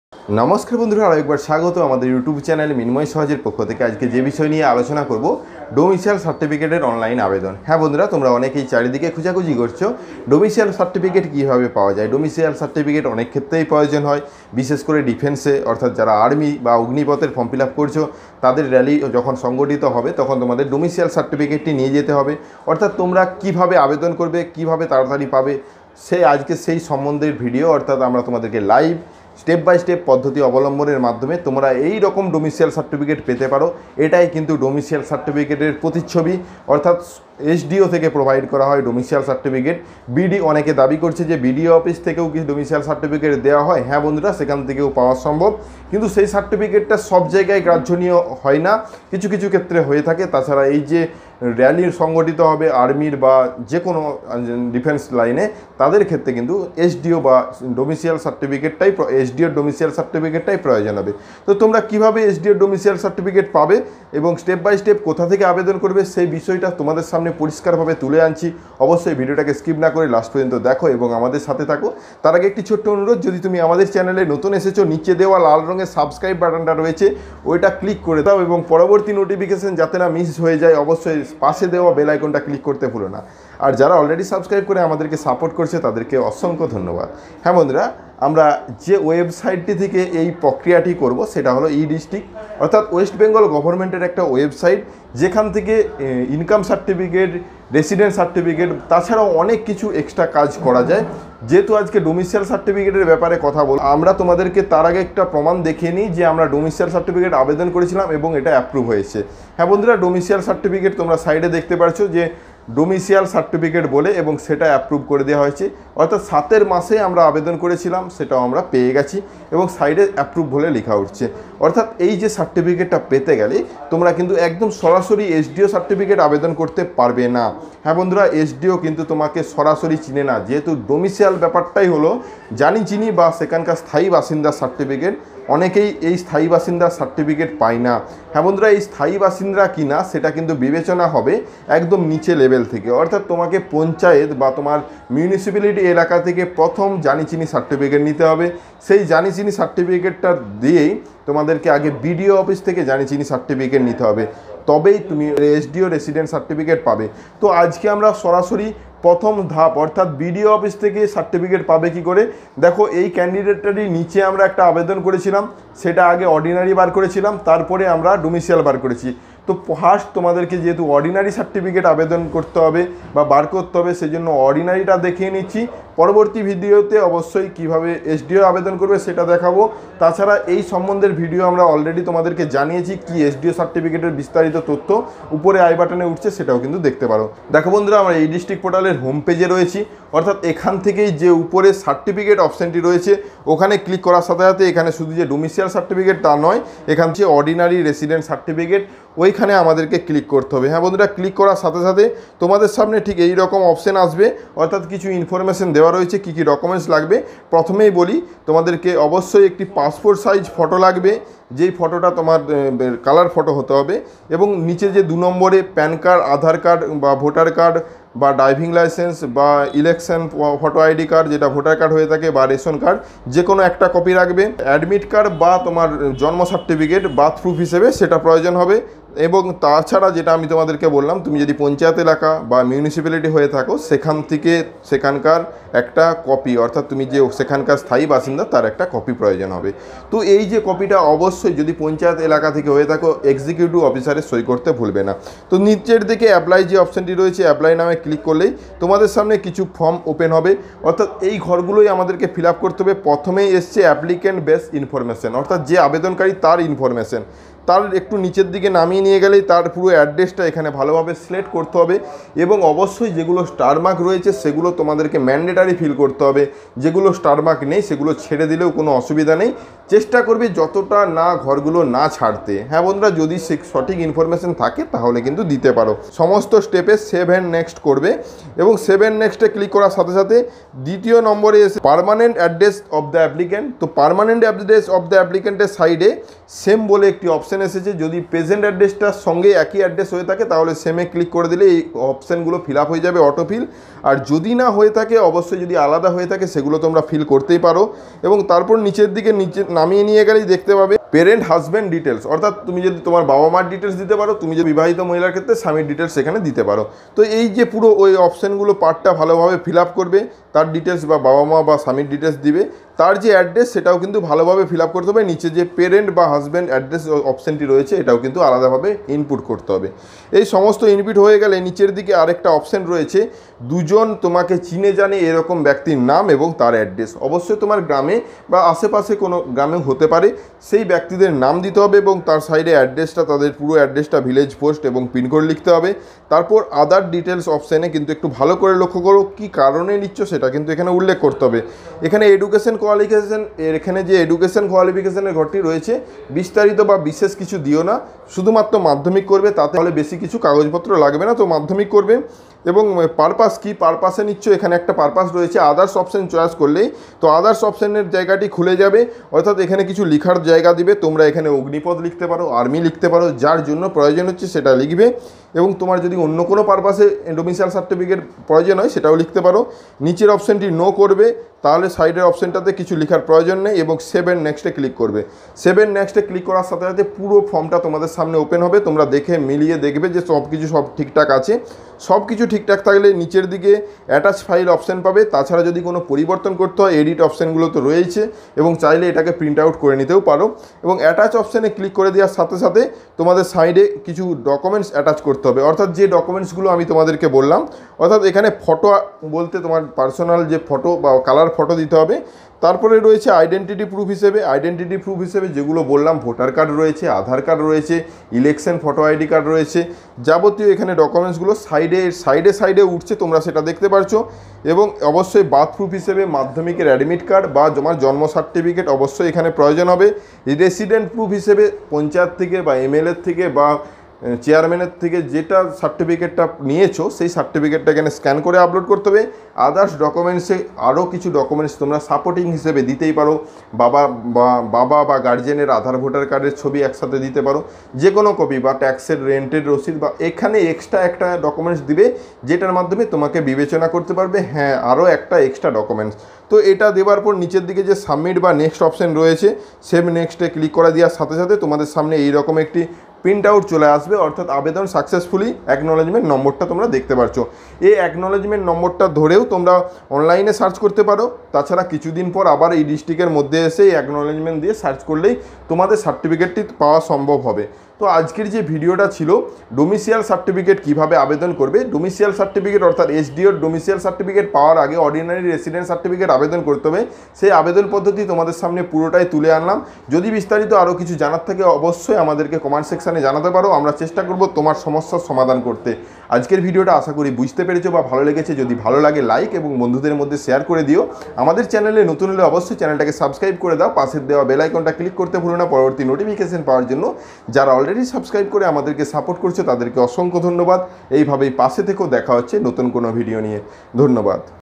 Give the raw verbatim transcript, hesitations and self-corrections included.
नमस्कार बंधुरा और एक बार स्वागत हमारे यूट्यूब चैनल मिन्मय सहजेर पक्ष थेके। आज के जे विषय निये आलोचना करब डोमिसाइल सार्टिफिकेटेर अनलाइन आवेदन। हाँ बंधुरा तोमरा अनेकेई चारिदिके खोजाखुजी करछो डोमिसाइल सार्टिफिकेट किभाबे पाওয়া যায়। डोमिसाइल सार्टिफिकेट अनेक क्षेत्रेई प्रयोजन হয়, विशेष करे डिफेंसे अर्थात जारा आर्मी बा अग्निपथेर फर्म फिल आप करछो तादेर रैली जखन संगठित होबे तखन तोमादेर डोमिसाइल सार्टिफिकेटटी निये जेते होबे। अर्थात तोमरा किभाबे आवेदन करबे, किभाबे ताड़ाताड़ी पाबे से आज के सेई सम्बन्धेर भिडियो। अर्थात आमरा तोमादेरके लाइव स्टेप बाई स्टेप पद्धति अवलम्बनेर माध्यमे तोमरा एई रकम डोमिसाइल सार्टिफिकेट पेते पारो। एटाई किन्तु डोमिसाइल सार्टिफिकेटेर प्रतिच्छबि अर्थात एसडिओ থেকে প্রোভাইড করা হয় ডোমিসাইল সার্টিফিকেট। বিডি অনেকে দাবি করছে যে বিডিও অফিস থেকেও কি ডোমিসাইল সার্টিফিকেট দেওয়া হয়। হ্যাঁ বন্ধুরা, সেখান থেকেও পাওয়া সম্ভব, কিন্তু সেই সার্টিফিকেটটা সব জায়গায় গ্রাহ্যনীয় হয় না, কিছু কিছু ক্ষেত্রে হয়ে থাকে। তাছাড়া এই যে র্যালি সংগঠিত হবে আর্মির বা যে কোনো ডিফেন্স লাইনে তাদের ক্ষেত্রে কিন্তু এসডিও বা ডোমিসাইল সার্টিফিকেটটাই এসডিও ডোমিসাইল সার্টিফিকেটটাই প্রয়োজন হবে। তো তোমরা কিভাবে এসডিও ডোমিসাইল সার্টিফিকেট পাবে এবং স্টেপ বাই স্টেপ কোথা থেকে আবেদন করবে সেই বিষয়টা তোমাদের সামনে পরিষ্কারভাবে তুলে আনছি। অবশ্যই ভিডিওটাকে স্কিপ না করে লাস্ট পর্যন্ত দেখো এবং আমাদের সাথে থাকো। তার আগে একটি ছোট্ট অনুরোধ, যদি তুমি আমাদের চ্যানেলে নতুন এসেছো নিচে দেওয়া লাল রঙের সাবস্ক্রাইব বাটনটা রয়েছে ওইটা ক্লিক করে দাও এবং পরবর্তী নোটিফিকেশন যাতে না মিস হয়ে যায় অবশ্যই পাশে দেওয়া বেল আইকনটা ক্লিক করতে ভুলো না। আর যারা অলরেডি সাবস্ক্রাইব করে আমাদেরকে সাপোর্ট করছে তাদেরকে অসংখ্য ধন্যবাদ। হ্যাঁ বন্ধুরা, আমরা যে ওয়েবসাইটটি থেকে এই প্রক্রিয়াটি করব সেটা হলো ই ডিস্ট্রিক্ট অর্থাৎ ওয়েস্ট বেঙ্গল গভর্নমেন্টের একটা ওয়েবসাইট, যেখান থেকে ইনকাম সার্টিফিকেট, রেসিডেন্ট সার্টিফিকেট তাছাড়াও অনেক কিছু এক্সট্রা কাজ করা যায়। যেহেতু আজকে ডোমিসাইল সার্টিফিকেটের ব্যাপারে কথা বল, আমরা তোমাদেরকে তার আগে একটা প্রমাণ দেখিয়ে নিই যে আমরা ডোমিসাইল সার্টিফিকেট আবেদন করেছিলাম এবং এটা অ্যাপ্রুভ হয়েছে। হ্যাঁ বন্ধুরা, ডোমিসাইল সার্টিফিকেট তোমরা সাইডে দেখতে পাচ্ছ যে ডোমিসাইল সার্টিফিকেট বলে এবং সেটা অ্যাপ্রুভ করে দেওয়া হয়েছে। অর্থাৎ সাতের মাসে আমরা আবেদন করেছিলাম সেটাও আমরা পেয়ে গেছি এবং সাইডে অ্যাপ্রুভ বলে লেখা উঠছে। অর্থাৎ এই যে সার্টিফিকেটটা পেতে গেলে তোমরা কিন্তু একদম সরাসরি এসডিও সার্টিফিকেট আবেদন করতে পারবে না। হ্যাঁ বন্ধুরা, এসডিও কিন্তু তোমাকে সরাসরি চিনে না, যেহেতু ডোমিসাইল ব্যাপারটাই হলো জানি চিনি বা সেখানকার স্থায়ী বাসিন্দার সার্টিফিকেট। অনেকেই এই স্থায়ী বাসিন্দার সার্টিফিকেট পায় না। হ্যাঁ বন্ধুরা, এই স্থায়ী বাসিন্দা কিনা সেটা কিন্তু বিবেচনা হবে একদম নিচে লেভেল থেকে। অর্থাৎ তোমাকে পঞ্চায়েত বা তোমার মিউনিসিপ্যালিটি এলাকা থেকে প্রথম জানিচিনি সার্টিফিকেট নিতে হবে। সেই জানিচিনি সার্টিফিকেটটা দিয়েই তোমাদেরকে আগে বিডিও অফিস থেকে জানিচিনি সার্টিফিকেট নিতে হবে, তবেই তুমি এসডিও রেসিডেন্ট সার্টিফিকেট পাবে। তো আজকে আমরা সরাসরি প্রথম ধাপ অর্থাৎ বিডিও অফিস থেকে সার্টিফিকেট পাবে কি করে দেখো। এই ক্যান্ডিডেটটারই নিচে আমরা একটা আবেদন করেছিলাম, সেটা আগে অর্ডিনারি বার করেছিলাম, তারপরে আমরা ডোমিসাইল বার করেছি। তো ফার্স্ট তোমাদেরকে যেহেতু অর্ডিনারি সার্টিফিকেট আবেদন করতে হবে বা বার করতে হবে, সেই জন্য অর্ডিনারিটা দেখিয়ে নিচ্ছি। পরবর্তী ভিডিওতে অবশ্যই কিভাবে এসডিও আবেদন করবে সেটা দেখাবো। তাছাড়া এই সম্বন্ধের ভিডিও আমরা অলরেডি তোমাদেরকে জানিয়েছি, কি এসডিও সার্টিফিকেটের বিস্তারিত তথ্য উপরে আই বাটনে উঠছে সেটাও কিন্তু দেখতে পারো। দেখো বন্ধুরা, আমরা এই ডিস্ট্রিক্ট পোর্টালের হোম পেজে রয়েছি। অর্থাৎ এখান থেকেই যে উপরে সার্টিফিকেট অপশানটি রয়েছে ওখানে ক্লিক করার সাথে সাথে এখানে শুধু যে ডোমিসাইল সার্টিফিকেট তা নয়, এখান থেকে অর্ডিনারি রেসিডেন্ট সার্টিফিকেট ওইখানে আমাদেরকে ক্লিক করতে হবে। হ্যাঁ বন্ধুরা, ক্লিক করার সাথে সাথে তোমাদের সামনে ঠিক এই রকম অপশান আসবে। অর্থাৎ কিছু ইনফরমেশন দেওয়া রয়েছে কী কী ডকুমেন্টস লাগবে। প্রথমেই বলি, তোমাদেরকে অবশ্যই একটি পাসপোর্ট সাইজ ফটো লাগবে, যেই ফটোটা তোমার কালার ফটো হতে হবে। এবং নিচে যে দু নম্বরে প্যান কার্ড, আধার কার্ড বা ভোটার কার্ড বা ড্রাইভিং লাইসেন্স বা ইলেকশন ফটো আইডি কার্ড যেটা ভোটার কার্ড হয়ে থাকে বা রেশন কার্ড, যে কোনো একটা কপি রাখবে। অ্যাডমিট কার্ড বা তোমার জন্ম সার্টিফিকেট বার্থ প্রুফ হিসেবে সেটা প্রয়োজন হবে। এবং তাছাড়া যেটা আমি তোমাদেরকে বললাম, তুমি যদি পঞ্চায়েত এলাকা বা মিউনিসিপ্যালিটি হয়ে থাকো সেখান থেকে সেখানকার একটা কপি অর্থাৎ তুমি যে সেখানকার স্থায়ী বাসিন্দা তার একটা কপি প্রয়োজন হবে। তো এই যে কপিটা অবশ্যই যদি পঞ্চায়েত এলাকা থেকে হয়ে থাকো এক্সিকিউটিভ অফিসারে সই করতে ভুলবে না। তো নিচের দিকে অ্যাপ্লাই যে অপশানটি রয়েছে অ্যাপ্লাই নামে ক্লিক করলেই তোমাদের সামনে কিছু ফর্ম ওপেন হবে। অর্থাৎ এই ঘরগুলোই আমাদেরকে ফিল আপ করতে হবে। প্রথমেই এসছে অ্যাপ্লিক্যান্ট বেস ইনফরমেশন, অর্থাৎ যে আবেদনকারী তার ইনফরমেশন। তার একটু নিচের দিকে নামিয়ে নিয়ে গেলেই তার পুরো অ্যাড্রেসটা এখানে ভালোভাবে সিলেক্ট করতে হবে। এবং অবশ্যই যেগুলো স্টার মার্ক রয়েছে সেগুলো তোমাদেরকে ম্যান্ডেটারি ফিল করতে হবে। যেগুলো স্টার মার্ক নেই সেগুলো ছেড়ে দিলেও কোনো অসুবিধা নেই। চেষ্টা করবে যতটা না ঘরগুলো না ছাড়তে। হ্যাঁ বন্ধুরা, যদি সঠিক ইনফরমেশন থাকে তাহলে কিন্তু দিতে পারো। সমস্ত স্টেপে সেভ অ্যান্ড নেক্সট করবে এবং সেভ অ্যান্ড নেক্সটে ক্লিক করার সাথে সাথে দ্বিতীয় নম্বরে এসে permanent address of the applicant. তো পার্মানেন্ট অ্যাড্রেস অফ দ্য অ্যাপ্লিক্যান্টের সাইডে সেম বলে একটি অপশান অপশান এসেছে, যদি প্রেজেন্ট অ্যাড্রেসটার সঙ্গে একই অ্যাড্রেস হয়ে থাকে তাহলে সেমে ক্লিক করে দিলে এই অপশানগুলো ফিল আপ হয়ে যাবে অটোফিল। আর যদি না হয়ে থাকে, অবশ্যই যদি আলাদা হয়ে থাকে সেগুলো তোমরা ফিল করতেই পারো। এবং তারপর নিচের দিকে নিচে নামিয়ে নিয়ে গেলেই দেখতে পাবে পেরেন্ট হাজব্যান্ড ডিটেলস, অর্থাৎ তুমি যদি তোমার বাবা মার ডিটেলস দিতে পারো, তুমি যদি বিবাহিত মহিলার ক্ষেত্রে স্বামীর ডিটেলস সেখানে দিতে পারো। তো এই যে পুরো ওই অপশানগুলো পার্টটা ভালোভাবে ফিল আপ করবে, তার ডিটেলস বা বাবা মা বা স্বামীর ডিটেলস দিবে, তার যে অ্যাড্রেস সেটাও কিন্তু ভালোভাবে ফিল আপ করতে হবে। নিচে যে পেরেন্ট বা হাজব্যান্ড অ্যাড্রেস অপশানটি রয়েছে এটাও কিন্তু আলাদাভাবে ইনপুট করতে হবে। এই সমস্ত ইনপুট হয়ে গেলে নিচের দিকে আরেকটা অপশান রয়েছে, দুজন তোমাকে চিনে জানে এরকম ব্যক্তির নাম এবং তার অ্যাড্রেস। অবশ্যই তোমার গ্রামে বা আশেপাশে কোনো গ্রামে হতে পারে, সেই ব্যক্তিদের নাম দিতে হবে এবং তার সাইডে অ্যাড্রেসটা, তাদের পুরো অ্যাড্রেসটা, ভিলেজ পোস্ট এবং পিনকোড লিখতে হবে। তারপর আদার ডিটেলস অপশানে কিন্তু একটু ভালো করে লক্ষ্য করো কী কারণে নিচ্ছ সেটা কিন্তু এখানে উল্লেখ করতে হবে। এখানে এডুকেশন কোয়ালিফিকেশান, এখানে যে এডুকেশন কোয়ালিফিকেশানের ঘরটি রয়েছে বিস্তারিত বা বিশেষ কিছু দিও না, শুধুমাত্র মাধ্যমিক করবে, তাতে হলে বেশি কিছু কাগজপত্র লাগবে না, তো মাধ্যমিক করবে। এবং পারপাস কি পারপাসে নিচ্ছ, এখানে একটা পারপাস রয়েছে, আদার্স অপশান চয়েস করলেই তো আদার্স অপশানের জায়গাটি খুলে যাবে, অর্থাৎ এখানে কিছু লেখার জায়গা দিবে। তোমরা এখানে অগ্নিপথ লিখতে পারো, আর্মি লিখতে পারো, যার জন্য প্রয়োজন হচ্ছে সেটা লিখবে। এবং তোমার যদি অন্য কোনো পারপাসে ডোমিসাইল সার্টিফিকেট প্রয়োজন হয় সেটাও লিখতে পারো। নিচের অপশানটি নো করবে, তাহলে সাইডের অপশানটাতে কিছু লেখার প্রয়োজন নেই এবং সেভেন নেক্সটে ক্লিক করবে। সেভেন নেক্সটে ক্লিক করার সাথে সাথে পুরো ফর্মটা তোমাদের সামনে ওপেন হবে। তোমরা দেখে মিলিয়ে দেখবে যে সব কিছু সব ঠিকঠাক আছে। সব কিছু ঠিকঠাক থাকলে নিচের দিকে অ্যাটাচ ফাইল অপশান পাবে। তাছাড়া যদি কোনো পরিবর্তন করতে হয় এডিট অপশানগুলো তো রয়েছে এবং চাইলে এটাকে প্রিন্ট আউট করে নিতেও পারো। এবং অ্যাটাচ অপশানে ক্লিক করে দেওয়ার সাথে সাথে তোমাদের সাইডে কিছু ডকুমেন্টস অ্যাটাচ করতে হবে, অর্থাৎ যে ডকুমেন্টসগুলো আমি তোমাদেরকে বললাম। অর্থাৎ এখানে ফটো বলতে তোমার পার্সোনাল যে ফটো বা কালার ফটো দিতে হবে। তারপরে রয়েছে আইডেন্টিটি প্রুফ হিসেবে, আইডেন্টিটি প্রুফ হিসেবে যেগুলো বললাম, ভোটার কার্ড রয়েছে, আধার কার্ড রয়েছে, ইলেকশন ফটো আইডি কার্ড রয়েছে, যাবতীয় এখানে ডকুমেন্টসগুলো সাইডে সাইডে সাইডে উঠছে, তোমরা সেটা দেখতে পারছো। এবং অবশ্যই বার্থ প্রুফ হিসেবে মাধ্যমিকের অ্যাডমিট কার্ড বা তোমার জন্ম সার্টিফিকেট অবশ্যই এখানে প্রয়োজন হবে। রেসিডেন্ট প্রুফ হিসেবে পঞ্চায়েত থেকে বা এমএলএর থেকে বা চেয়ারম্যানের থেকে যেটা সার্টিফিকেটটা নিয়েছো সেই সার্টিফিকেটটা এখানে স্ক্যান করে আপলোড করতে হবে। আদার্স ডকুমেন্টসে আরও কিছু ডকুমেন্টস তোমরা সাপোর্টিং হিসেবে দিতেই পারো, বাবা বা বাবা বা গার্জেনের আধার ভোটার কার্ডের ছবি একসাথে দিতে পারো, যে কোনো কপি বা ট্যাক্সের রেন্টের রসিদ, বা এখানে এক্সট্রা একটা ডকুমেন্টস দিবে যেটার মাধ্যমে তোমাকে বিবেচনা করতে পারবে হ্যাঁ আরও একটা এক্সট্রা ডকুমেন্টস। তো এটা দেওয়ার পর নিচের দিকে যে সাবমিট বা নেক্সট অপশান রয়েছে সেম নেক্সটে ক্লিক করে দেওয়ার সাথে সাথে তোমাদের সামনে এইরকম একটি প্রিন্ট আউট চলে আসবে, অর্থাৎ আবেদন সাকসেসফুলি অ্যাকনোলেজমেন্ট নম্বরটা তোমরা দেখতে পাচ্ছ। এই অ্যাকনোলেজমেন্ট নম্বরটা ধরেও তোমরা অনলাইনে সার্চ করতে পারো। তাছাড়া কিছুদিন পর আবার এই ডিস্ট্রিক্টের মধ্যে এসে এই অ্যাকনোলেজমেন্ট দিয়ে সার্চ করলেই তোমাদের সার্টিফিকেটটি পাওয়া সম্ভব হবে। তো আজকের যে ভিডিওটা ছিল ডোমিসিয়াল সার্টিফিকেট কিভাবে আবেদন করবে, ডোমিসিয়াল সার্টিফিকেট অর্থাৎ এসডিওর ডোমিসিয়াল সার্টিফিকেট পাওয়ার আগে অর্ডিনারি রেসিডেন্ট সার্টিফিকেট আবেদন করতে হবে, সেই আবেদন পদ্ধতি তোমাদের সামনে পুরোটাই তুলে আনলাম। যদি বিস্তারিত আরও কিছু জানার থাকে অবশ্যই আমাদেরকে কমেন্ট সেকশানে জানাতে পারো, আমরা চেষ্টা করব তোমার সমস্যার সমাধান করতে। আজকের ভিডিওটা আশা করি বুঝতে পেরেছো বা ভালো লেগেছে। যদি ভালো লাগে লাইক এবং বন্ধুদের মধ্যে শেয়ার করে দিও। আমাদের চ্যানেলে নতুন হলে অবশ্যই চ্যানেলটাকে সাবস্ক্রাইব করে দাও, পাশের দেওয়া বেল আইকনটা ক্লিক করতে ভুলো না পরবর্তী নোটিফিকেশন পাওয়ার জন্য। যারা অলরেডি সাবস্ক্রাইব করে আমাদেরকে সাপোর্ট করছো তাদেরকে অসংখ্য ধন্যবাদ। এইভাবেই পাশে থেকেও দেখা হচ্ছে নতুন কোনো ভিডিও নিয়ে। ধন্যবাদ।